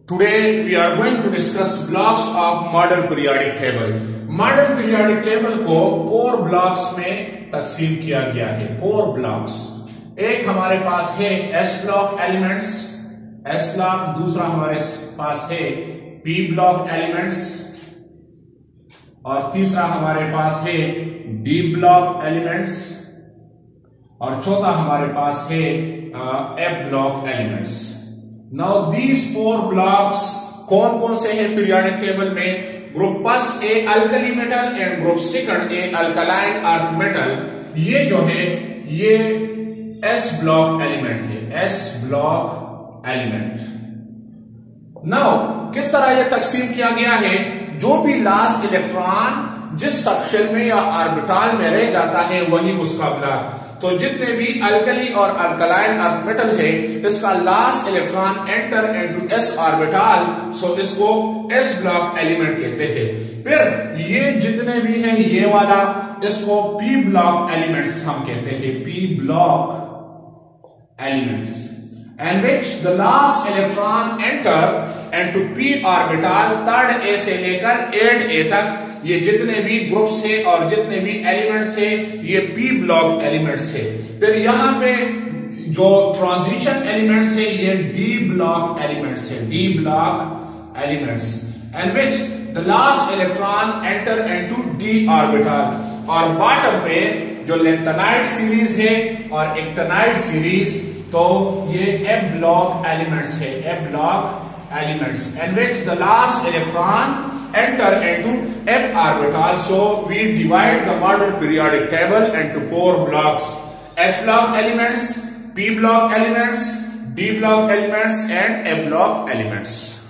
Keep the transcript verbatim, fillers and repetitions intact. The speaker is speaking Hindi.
Today we are going to discuss blocks of modern periodic table. Modern periodic table को फोर ब्लॉक्स में तकसीम किया गया है. Four blocks. एक हमारे पास है S block elements, S block. दूसरा हमारे पास है पी ब्लॉक एलिमेंट्स और तीसरा हमारे पास है डी ब्लॉक एलिमेंट्स और चौथा हमारे पास है F block elements. Now these four blocks कौन कौन से हैं पीरियोडिक टेबल में? Group first A alkali metal and group second A alkaline earth metal. ये जो है ये एस ब्लॉक एलिमेंट है, एस ब्लॉक एलिमेंट. नाउ किस तरह ये तकसीम किया गया है? जो भी लास्ट इलेक्ट्रॉन जिस सबशेल में या ऑर्बिटल में रह जाता है वही उसका ब्लॉक. तो जितने भी अल्कली और अल्कलाइन अर्थ मेटल है इसका last electron enter into S orbital, so इसको एस ब्लॉक एलिमेंट कहते हैं. फिर ये जितने भी हैं ये वाला इसको पी ब्लॉक एलिमेंट्स हम कहते हैं, P block elements. And which the last electron enter into P orbital third A से लेकर एट ए तक ये जितने भी ग्रुप्स है और जितने भी एलिमेंट्स है ये पी ब्लॉक एलिमेंट्स है. फिर यहां पे जो ट्रांजिशन एलिमेंट्स है ये डी ब्लॉक एलिमेंट्स है, D block elements. And which the last electron enter into D orbital. और बॉटम पे जो लेंथेनाइड सीरीज है और एक्टिनाइड सीरीज, तो ये एफ ब्लॉक एलिमेंट्स है, F block elements, and which the last electron enter into f orbital. So we divide the modern periodic table into four blocks: s block elements, p block elements, d block elements and f block elements.